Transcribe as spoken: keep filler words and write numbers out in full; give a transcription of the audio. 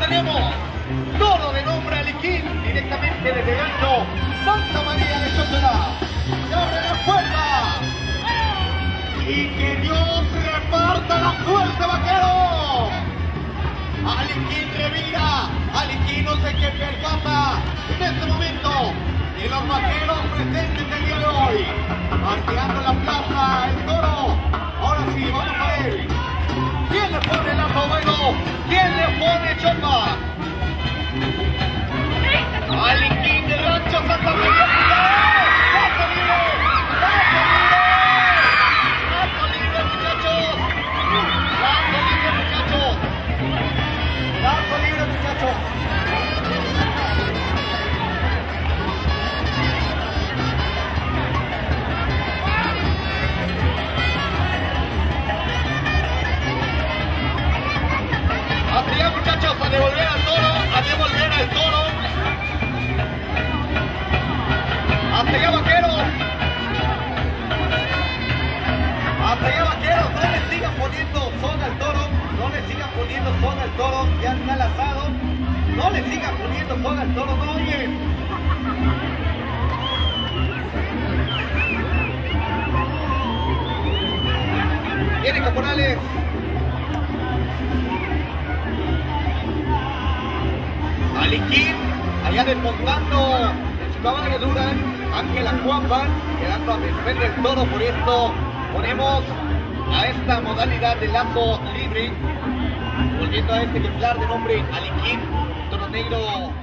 tenemos toro de nombre Aliquín, directamente desde Gancho, Santa María de Chocolá. Se abre la puerta. Y que Dios reparta la suerte, vaquero. Aliquín revira. Aliquín no sé qué percata en este momento. Y los vaqueros presentes el día de hoy. Marteando la plaza, el toro. Ahora sí, vamos a ver. ¿Quién le pone lazo bueno? ¿Quién le pone chopa? Aliquín del Rancho Santa María. ¡Lazo libre! ¡Lazo libre! ¡Lazo libre, muchachos! ¡Lazo libre, muchachos! ¡Lazo libre, muchachos! Hasta allá, muchachos, a devolver al toro, a devolver al toro. Hasta allá, vaqueros. Hasta allá, vaqueros. No le sigan poniendo soga al toro. No le sigan poniendo soga al toro. Ya está lazado. No le sigan poniendo soga al toro. No oyen. Vienen caporales. Aliquín, allá desmontando en su caballo dura, Ángel Acuampan, quedando a merced del toro. Por esto ponemos a esta modalidad de lazo libre, volviendo a este ejemplar de nombre Aliquín, toro negro